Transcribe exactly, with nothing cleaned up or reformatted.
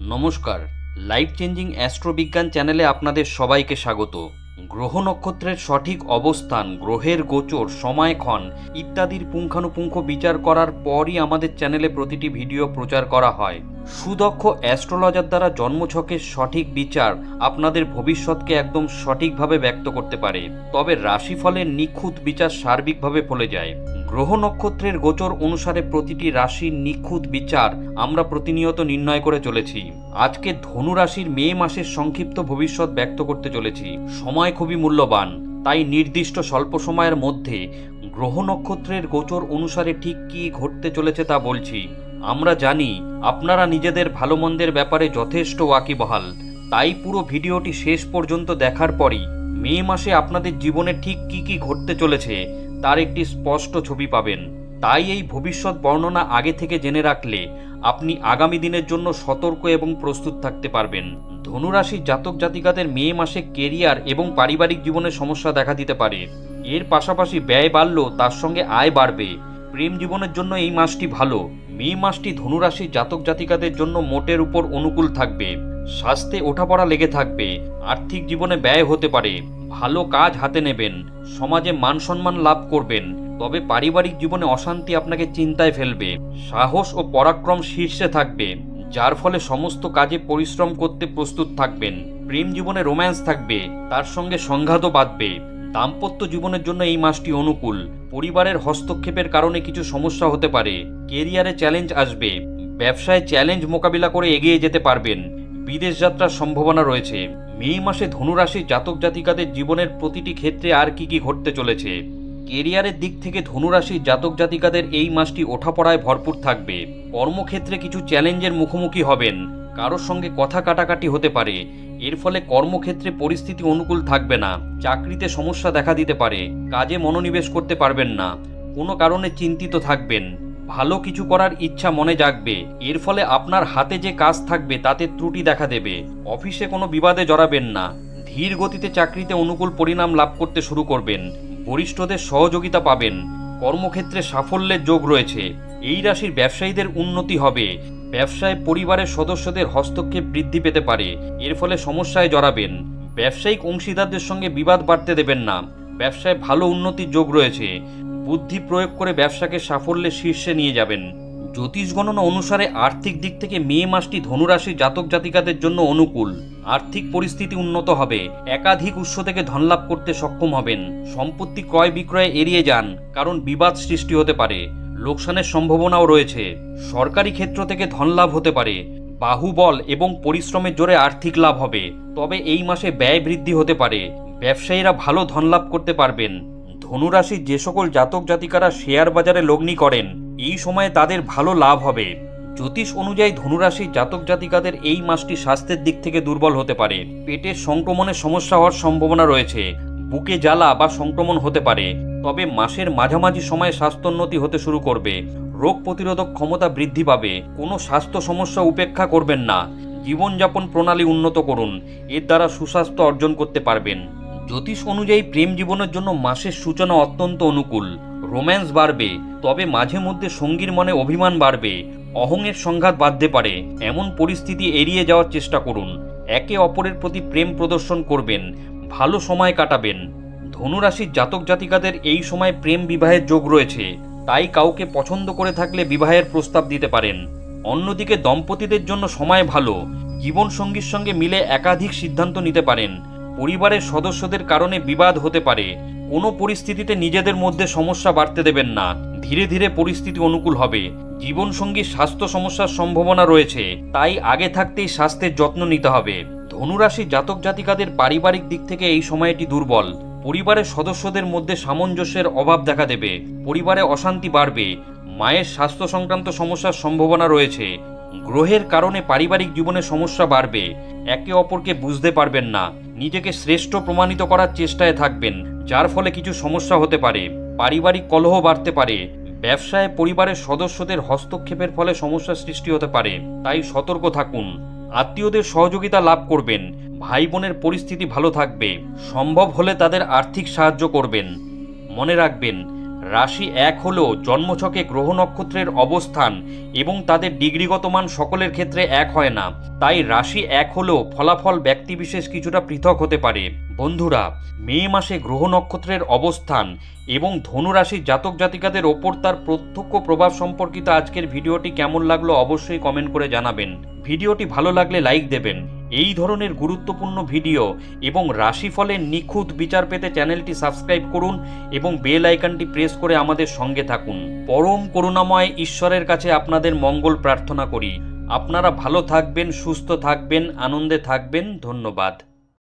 নমস্কার, life changing অ্যাস্ট্রোবিজ্ঞান চ্যানেলে আপনাদের সবাইকে স্বাগত। গ্রহ নক্ষত্রের সঠিক অবস্থান, গ্রহের গোচর, সময়ক্ষণ ইত্যাদির পুঙ্খানুপুঙ্খ বিচার করার পরই আমাদের চ্যানেলে প্রতিটি ভিডিও প্রচার করা হয়। সুদক্ষ অ্যাস্ট্রোলজার দ্বারা জন্মছকের সঠিক বিচার আপনাদের ভবিষ্যৎকে একদম সঠিকভাবে ব্যক্ত করতে পারে, তবে রাশিফলের নিখুঁত বিচার সার্বিকভাবে ফলে যায়। গ্রহ নক্ষত্রের গোচর অনুসারে প্রতিটি রাশির নিখুঁত বিচার আমরা প্রতিনিয়ত নির্ণয় করে চলেছি। আজকে ধনু রাশির মে মাসের সংক্ষিপ্ত ভবিষ্যৎ ব্যক্ত করতে চলেছি। সময় খুবই মূল্যবান, তাই নির্দিষ্ট স্বল্প সময়ের মধ্যে গ্রহ নক্ষত্রের গোচর অনুসারে ঠিক কী ঘটতে চলেছে তা বলছি। আমরা জানি আপনারা নিজেদের ভালো মন্দের ব্যাপারে যথেষ্ট ওয়াকিবহাল, তাই পুরো ভিডিওটি শেষ পর্যন্ত দেখার পরই মে মাসে আপনাদের জীবনে ঠিক কী কী ঘটতে চলেছে তার একটি স্পষ্ট ছবি পাবেন। তাই এই ভবিষ্যৎ বর্ণনা আগে থেকে জেনে রাখলে আপনি আগামী দিনের জন্য সতর্ক এবং প্রস্তুত থাকতে পারবেন। ধনুরাশির জাতক জাতিকাদের মে মাসে কেরিয়ার এবং পারিবারিক জীবনে সমস্যা দেখা দিতে পারে। এর পাশাপাশি ব্যয় বাড়লেও তার সঙ্গে আয় বাড়বে। প্রেম জীবনের জন্য এই মাসটি ভালো। মে মাসটি ধনুরাশির জাতক জাতিকাদের জন্য মোটের উপর অনুকূল থাকবে। স্বাস্থ্যে ওঠাপড়া লেগে থাকবে। আর্থিক জীবনে ব্যয় হতে পারে। ভালো কাজ হাতে নেবেন। সমাজে মান সম্মান লাভ করবেন। তবে পারিবারিক জীবনে অশান্তি আপনাকে চিন্তায় ফেলবে। সাহস ও পরাক্রম শীর্ষে থাকবে, যার ফলে সমস্ত কাজে পরিশ্রম করতে প্রস্তুত থাকবেন। প্রেম জীবনে রোম্যান্স থাকবে, তার সঙ্গে সংঘাতও বাঁধবে। দাম্পত্য জীবনের জন্য এই মাসটি অনুকূল। পরিবারের হস্তক্ষেপের কারণে কিছু সমস্যা হতে পারে। কেরিয়ারে চ্যালেঞ্জ আসবে। ব্যবসায় চ্যালেঞ্জ মোকাবিলা করে এগিয়ে যেতে পারবেন। বিদেশ যাত্রার সম্ভাবনা রয়েছে। মে মাসে ধনুরাশির জাতক জাতিকাদের জীবনের প্রতিটি ক্ষেত্রে আর কি কি ঘটতে চলেছে। কেরিয়ারের দিক থেকে ধনুরাশির জাতক জাতিকাদের এই মাসটি ওঠাপড়ায় ভরপুর থাকবে। কর্মক্ষেত্রে কিছু চ্যালেঞ্জের মুখোমুখি হবেন। কারোর সঙ্গে কথা কাটাকাটি হতে পারে। এর ফলে কর্মক্ষেত্রে পরিস্থিতি অনুকূল থাকবে না। চাকরিতে সমস্যা দেখা দিতে পারে। কাজে মনোনিবেশ করতে পারবেন না। কোনো কারণে চিন্তিত থাকবেন। ভালো কিছু করার ইচ্ছা মনে জাগবে। এর ফলে আপনার হাতে যে কাজ থাকবে তাতে ত্রুটি দেখা দেবে। অফিসে কোনো বিবাদে জড়াবেন না। ধীর গতিতে চাকরিতে অনুকূল পরিণাম লাভ করতে শুরু করবেন। বরিষ্ঠদের সহযোগিতা পাবেন। কর্মক্ষেত্রে সাফল্যের যোগ রয়েছে। এই রাশির ব্যবসায়ীদের উন্নতি হবে। ব্যবসায় পরিবারের সদস্যদের হস্তক্ষেপ বৃদ্ধি পেতে পারে। এর ফলে সমস্যায় জড়াবেন। ব্যবসায়িক অংশীদারদের সঙ্গে বিবাদ বাড়তে দেবেন না। ব্যবসায় ভালো উন্নতির যোগ রয়েছে। বুদ্ধি প্রয়োগ করে ব্যবসাকে সাফল্যের শীর্ষে নিয়ে যাবেন। জ্যোতিষ গণনা অনুসারে আর্থিক দিক থেকে মে মাসটি ধনুরাশির জাতক জাতিকাদের জন্য অনুকূল। আর্থিক পরিস্থিতি উন্নত হবে। একাধিক উৎস থেকে ধনলাভ করতে সক্ষম হবেন। সম্পত্তি ক্রয় বিক্রয়ে এড়িয়ে যান, কারণ বিবাদ সৃষ্টি হতে পারে। লোকসানের সম্ভাবনাও রয়েছে। সরকারি ক্ষেত্র থেকে ধনলাভ হতে পারে। বাহুবল এবং পরিশ্রমের জোরে আর্থিক লাভ হবে। তবে এই মাসে ব্যয় বৃদ্ধি হতে পারে। ব্যবসায়ীরা ভালো ধনলাভ করতে পারবেন। ধনুরাশির যে সকল জাতক জাতিকারা শেয়ার বাজারে লগ্নি করেন, এই সময়ে তাদের ভালো লাভ হবে। জ্যোতিষ অনুযায়ী ধনুরাশির জাতক জাতিকাদের এই মাসটি স্বাস্থ্যের দিক থেকে দুর্বল হতে পারে। পেটের সংক্রমণের সমস্যা হওয়ার সম্ভাবনা রয়েছে। বুকে জ্বালা বা সংক্রমণ হতে পারে। তবে মাসের মাঝামাঝি সময়ে স্বাস্থ্যোন্নতি হতে শুরু করবে। রোগ প্রতিরোধক ক্ষমতা বৃদ্ধি পাবে। কোনো স্বাস্থ্য সমস্যা উপেক্ষা করবেন না। জীবনযাপন প্রণালী উন্নত করুন। এর দ্বারা সুস্বাস্থ্য অর্জন করতে পারবেন। জ্যোতিষ অনুযায়ী প্রেম জীবনের জন্য মাসের সূচনা অত্যন্ত অনুকূল। রোম্যান্স বাড়বে, তবে মাঝে মধ্যে সঙ্গীর মনে অভিমান বাড়বে। অহংয়ের সংঘাত বাঁধতে পারে। এমন পরিস্থিতি এড়িয়ে যাওয়ার চেষ্টা করুন। একে অপরের প্রতি প্রেম প্রদর্শন করবেন। ভালো সময় কাটাবেন। ধনুরাশির জাতক জাতিকাদের এই সময় প্রেম বিবাহের যোগ রয়েছে। তাই কাউকে পছন্দ করে থাকলে বিবাহের প্রস্তাব দিতে পারেন। অন্যদিকে দম্পতিদের জন্য সময় ভালো। জীবনসঙ্গীর সঙ্গে মিলে একাধিক সিদ্ধান্ত নিতে পারেন। পরিবারের সদস্যদের কারণে বিবাদ হতে পারে। কোনো পরিস্থিতিতে নিজেদের মধ্যে সমস্যা বাড়তে দেবেন না। ধীরে ধীরে পরিস্থিতি অনুকূল হবে। জীবনসঙ্গীর স্বাস্থ্য সমস্যার সম্ভাবনা রয়েছে, তাই আগে থাকতেই স্বাস্থ্যের যত্ন নিতে হবে। ধনুরাশির জাতক জাতিকাদের পারিবারিক দিক থেকে এই সময়টি দুর্বল। পরিবারের সদস্যদের মধ্যে সামঞ্জস্যের অভাব দেখা দেবে। পরিবারে অশান্তি বাড়বে। মায়ের স্বাস্থ্য সংক্রান্ত সমস্যার সম্ভাবনা রয়েছে। গ্রহের কারণে পারিবারিক জীবনে সমস্যা বাড়বে। একে অপরকে বুঝতে পারবেন না। নিজেকে শ্রেষ্ঠ প্রমাণিত করার চেষ্টায় থাকবেন, যার ফলে কিছু সমস্যা হতে পারে। পারিবারিক কলহ বাড়তে পারে। ব্যবসায় পরিবারের সদস্যদের হস্তক্ষেপের ফলে সমস্যা সৃষ্টি হতে পারে, তাই সতর্ক থাকুন। আত্মীয়দের সহযোগিতা লাভ করবেন। ভাই বোনের পরিস্থিতি ভালো থাকবে। সম্ভব হলে তাদের আর্থিক সাহায্য করবেন। মনে রাখবেন, রাশি এক হলেও জন্মছকে গ্রহ নক্ষত্রের অবস্থান এবং তাদের ডিগ্রিগত মান সকলের ক্ষেত্রে এক হয় না, তাই রাশি এক হলেও ফলাফল ব্যক্তিবিশেষ কিছুটা পৃথক হতে পারে। বন্ধুরা, মে মাসে গ্রহ নক্ষত্রের অবস্থান এবং ধনুরাশির জাতক জাতিকাদের ওপর তার প্রত্যক্ষ প্রভাব সম্পর্কিত আজকের ভিডিওটি কেমন লাগলো অবশ্যই কমেন্ট করে জানাবেন। ভিডিওটি ভালো লাগলে লাইক দেবেন। এই ধরনের গুরুত্বপূর্ণ ভিডিও এবং রাশিফলের নিখুঁত বিচার পেতে চ্যানেলটি সাবস্ক্রাইব করুন এবং বেল আইকনটি প্রেস করে আমাদের সঙ্গে থাকুন। পরম করুণাময় ঈশ্বরের কাছে আপনাদের মঙ্গল প্রার্থনা করি। আপনারা ভালো থাকবেন, সুস্থ থাকবেন, আনন্দে থাকবেন। ধন্যবাদ।